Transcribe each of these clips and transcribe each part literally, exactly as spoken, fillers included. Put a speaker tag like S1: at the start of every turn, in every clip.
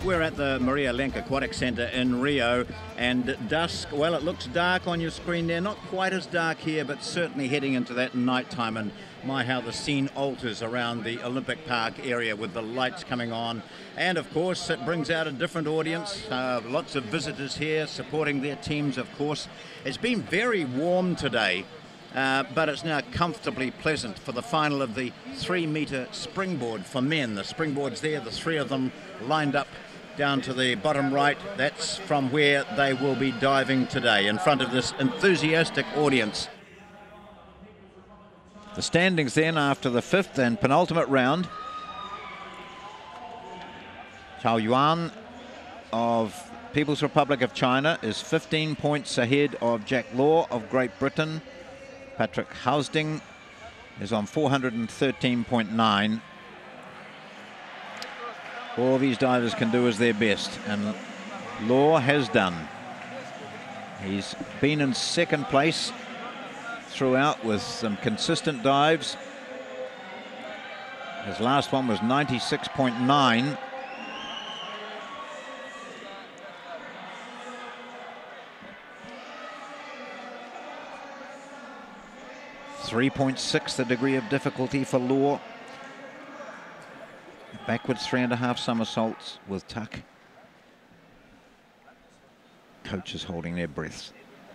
S1: we're at the Maria Lenk Aquatic Centre in Rio, and dusk, well, it looks dark on your screen there. Not quite as dark here, but certainly heading into that night time. And my, how the scene alters around the Olympic Park area with the lights coming on. And of course, it brings out a different audience. Uh, lots of visitors here supporting their teams, of course. It's been very warm today, uh, but it's now comfortably pleasant for the final of the three-metre springboard for men. The springboard's there, the three of them lined up down to the bottom right. That's from where they will be diving today, in front of this enthusiastic audience. The standings then after the fifth and penultimate round. Zhao Yuan of People's Republic of China is fifteen points ahead of Jack Law of Great Britain. Patrick Housding is on four hundred thirteen point nine. All these divers can do is their best, and Law has done. He's been in second place throughout with some consistent dives. His last one was ninety-six point nine. three point six the degree of difficulty for Law. Backwards three and a half somersaults with tuck. Coaches holding their breaths.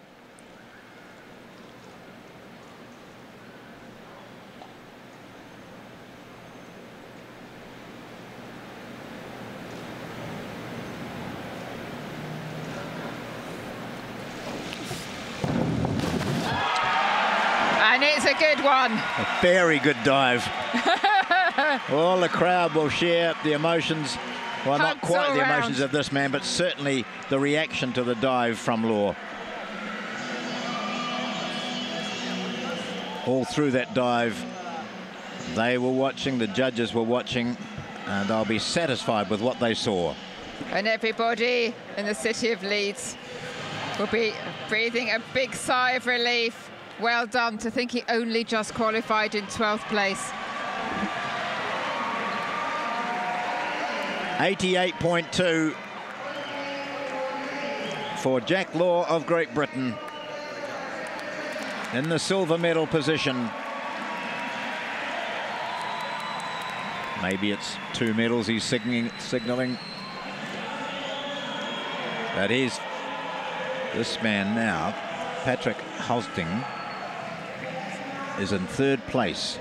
S2: And it's a good one.
S1: A very good dive. All the crowd will share the emotions. Well, not
S2: Hugs
S1: quite
S2: all
S1: the
S2: round.
S1: emotions of this man, but certainly the reaction to the dive from Law. All through that dive, they were watching, the judges were watching, and they'll be satisfied with what they saw.
S2: And everybody in the city of Leeds will be breathing a big sigh of relief. Well done to think he only just qualified in twelfth place.
S1: eighty-eight point two for Jack Law of Great Britain in the silver medal position. Maybe it's two medals he's signaling, signaling. But he's this man now, Patrick Housding, is in third place.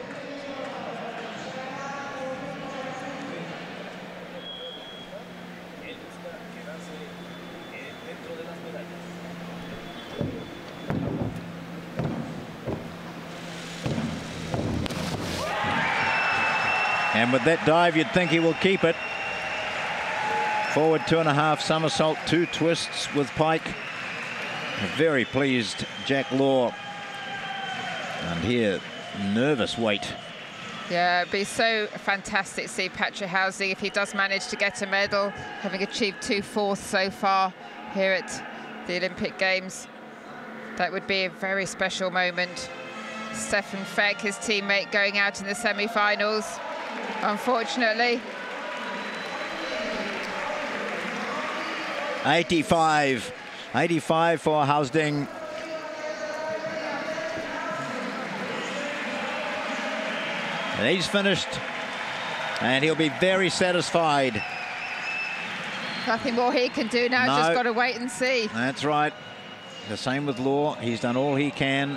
S1: And with that dive, you'd think he will keep it. Forward two and a half somersault, two twists with pike. A very pleased Jack Law. And here, nervous wait.
S2: Yeah, it'd be so fantastic to see Patrick Housding if he does manage to get a medal, having achieved two fourths so far here at the Olympic Games. That would be a very special moment. Stefan Feck, his teammate, going out in the semi-finals, unfortunately.
S1: eighty-five. eighty-five for Housding. And he's finished. And he'll be very satisfied.
S2: Nothing more he can do now,
S1: No.
S2: just got to wait and see.
S1: That's right. The same with Law. He's done all he can.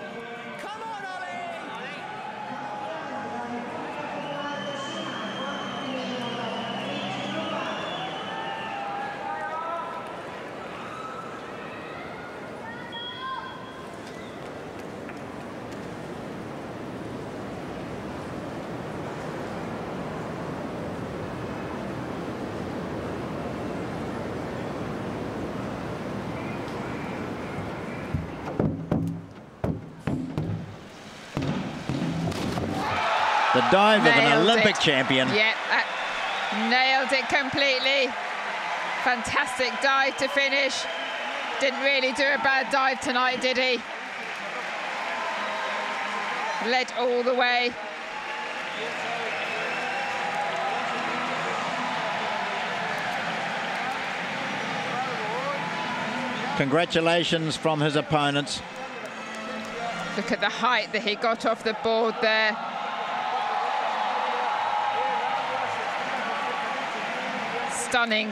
S1: The dive of an
S2: Nailed
S1: Olympic
S2: it.
S1: champion.
S2: Yeah, uh, nailed it completely. Fantastic dive to finish. Didn't really do a bad dive tonight, did he? Led all the way.
S1: Congratulations from his opponents.
S2: Look at the height that he got off the board there. Stunning.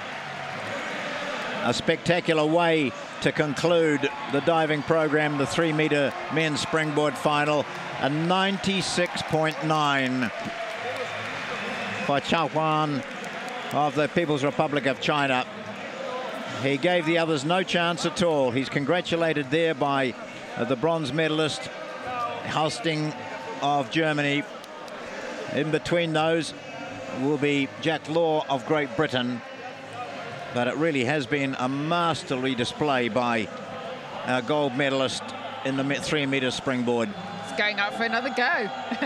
S1: A spectacular way to conclude the diving program, the three meter men's springboard final. A ninety-six point nine for Chao Huan of the People's Republic of China. He gave the others no chance at all. He's congratulated there by uh, the bronze medalist, Halsting of Germany. In between those will be Jack Law of Great Britain. But it really has been a masterly display by our gold medalist in the three meter springboard.
S2: It's going up for another go.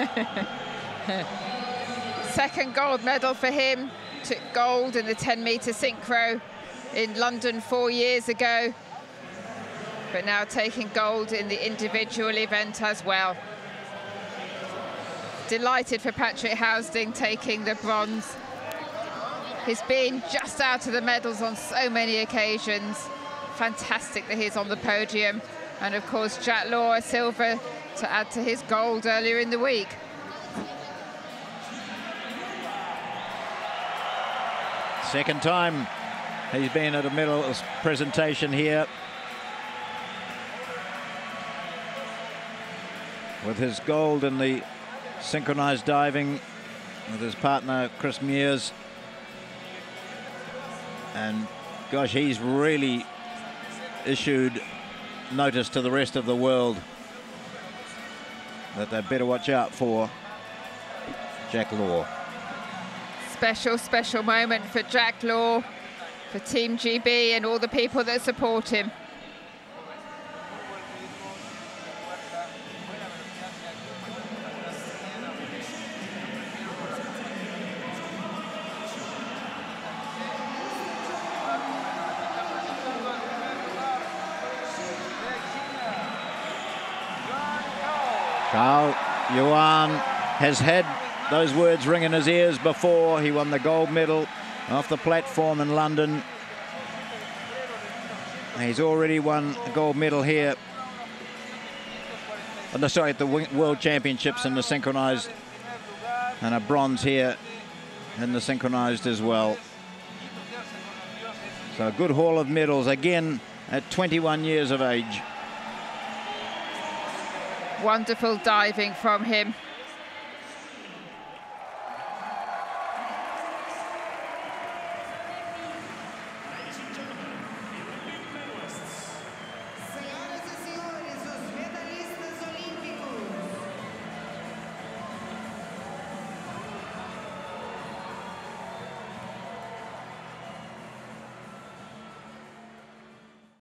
S2: Second gold medal for him. Took gold in the ten meter synchro in London four years ago. But now taking gold in the individual event as well. Delighted for Patrick Halsting taking the bronze. He's been just out of the medals on so many occasions. Fantastic that he's on the podium. And of course, Jack Law, a silver to add to his gold earlier in the week.
S1: Second time he's been at a medal presentation here. With his gold in the synchronized diving with his partner, Chris Mears. And gosh, he's really issued notice to the rest of the world that they better watch out for Jack Law.
S2: Special, special moment for Jack Law, for Team G B and all the people that support him.
S1: Chao Yuan has had those words ring in his ears before. He won the gold medal off the platform in London. He's already won a gold medal here. Oh, no, sorry, at the World Championships in the synchronized, and a bronze here in the synchronized as well. So a good haul of medals again at twenty-one years of age.
S2: Wonderful diving from him.